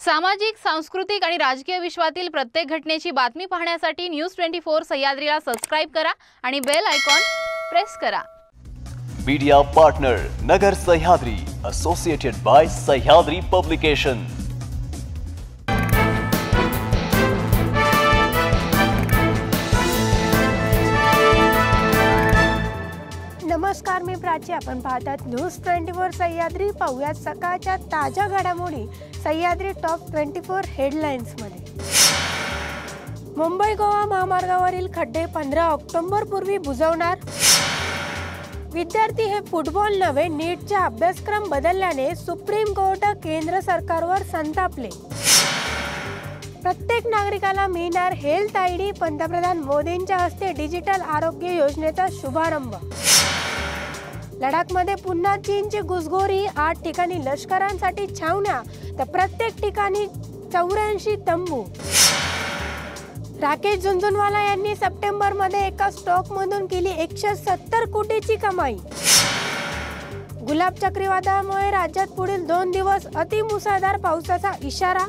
सामाजिक, सांस्कृतिक आणि राजकीय विश्वातील प्रत्येक घटनेची बातमी पाहण्यासाठी न्यूज 24 सह्याद्रीला सबस्क्राइब करा आणि बेल आयकॉन प्रेस करा। Media partner Nagar Sahyadri, associated by Sahyadri publication. नमस्कार, मी प्राची। आपण पाहतात न्यूज 24 सह्याद्री। पाहूयात सकाळच्या ताज्या घडामोडी सह्याद्री टॉप 24 हेडलाईन्स मध्ये। मुंबई गोवा महामार्गावरील खड्डे 15 ऑक्टोबर पूर्वी बुजवणार। विद्यार्थी हे फुटबॉल नव्हे, नीटचा अभ्यासक्रम बदलल्याने सुप्रीम कोर्ट केंद्र सरकारवर संतापले। प्रत्येक नागरिकाला मिळणार हेल्थ आयडी, पंतप्रधान मोदींच्या हस्ते डिजिटल आरोग्य योजनेचा शुभारंभ। लडाखमध्ये पुन्हा चीनची घुसखोरी, 8 ठिकाणी लष्करांसाठी छावण्या तर प्रत्येक ठिकाणी 84 तंबू। राकेश झुनझुनवाला यांनी सप्टेंबरमध्ये एका स्टॉकमधून केली 170 कोटीची कमाई। गुलाब चक्रीवादळामुळे राज्यात पुढील 2 दिवस अतिमुसळधार पावसाचा इशारा।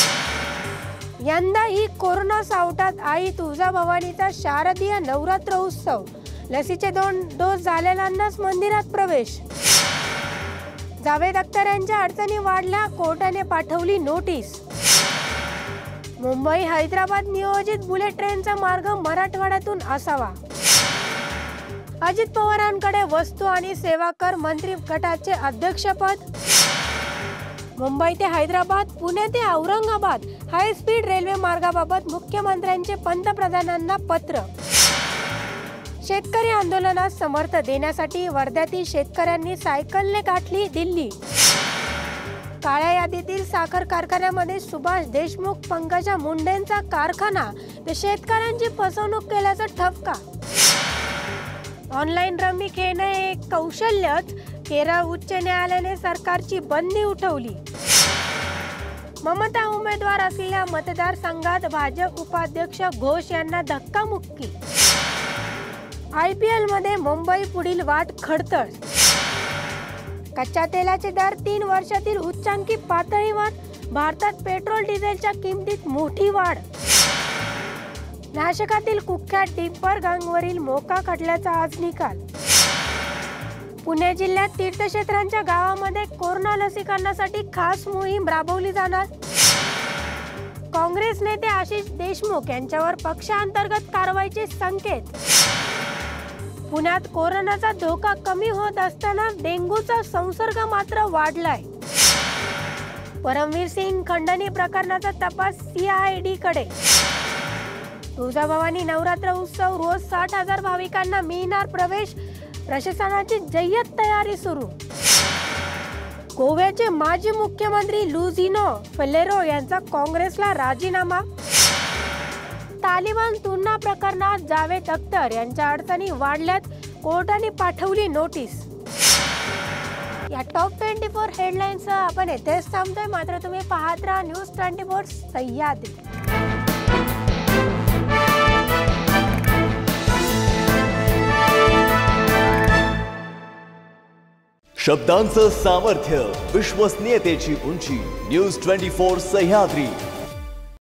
यंदा ही कोरोना सावटात आई तुळजाभवानीचा शारदीय नवरात्र उत्सव। लसीचे 2 डोस झालेल्यांनाच मंदिरात प्रवेश। जावेद अख्तर यांच्या अडचणी वाढल्या, कोर्टाने पाठवली नोटीस। मुंबई हैदराबाद नियोजित बुलेट ट्रेनचा मार्ग मराठवाड्यातून असावा। अजित पवारांकडे वस्तू आणि सेवा कर मंत्री गटाचे अध्यक्षपद। मुंबई ते हैदराबाद, पुणे ते औरंगाबाद हाय स्पीड रेल्वे मार्गाबाबत मुख्यमंत्र्यांचे पंतप्रधानांना पत्र। शेतकरी आंदोलनात समर्थन देण्यासाठी वर्ध्यातील शेतकऱ्यांनी सायकलने गाठली दिल्ली। काळ्या यादीतील साखर कारखान्यामध्ये सुभाष देशमुख, पंकजा मुंडेंचा कारखाना तर शेतकऱ्यांची फसवणूक केल्याचा ठपका। ऑनलाईन रमी खेळणे एक कौशल्यच, केरळ उच्च न्यायालयाने सरकारची बंदी उठवली। ममता उमेदवार असलेल्या मतदारसंघात भाजप उपाध्यक्ष घोष यांना धक्कामुक्की। IPL मध्ये मुंबई पुढील वाट खडतर। कच्च्या तेलाचे दर 3 वर्षातील उच्चांकी पातळीवर। भारतात पेट्रोल डिझेलच्या किमतीत मोठी वाढ। नाशकातील कुख्यात टिप्पर गँगवरील मोका खटल्याचा आज निकाल। पुणे जिल्ह्यात तीर्थक्षेत्रांच्या गावामध्ये कोरोना लसीकरणासाठी खास मोहीम राबवली जाणार। काँग्रेस नेते आशिष देशमुख यांच्यावर पक्षांतर्गत कारवाईचे संकेत। पुण्यात कोरोनाचा धोका कमी होत असताना डेंग्यूचा संसर्ग मात्र वाढलाय। परमवीर सिंग खंडणी प्रकरणाचा तपास CID कडे। तुळजाभवानी नवरात्र उत्सव, रोज 60,000 भाविकांना मिळणार प्रवेश। प्रशासनाची जय्यत तयारी सुरू। गोव्याचे माजी मुख्यमंत्री लुझिनो फलेरो यांचा काँग्रेसला राजीनामा। तालिबान तुलना प्रकरणात जावेद अख्तर यांच्या अडचणी वाढल्यात, कोर्टाने पाठवली नोटीस। या टॉप 24 हेडलाईन्स आपण येथेच थांबतोय, मात्र तुम्ही पाहत राहा न्यूज 24 सह्याद्री। शब्दांचं सामर्थ्य, विश्वसनीयतेची उंची, न्यूज 24 सह्याद्री।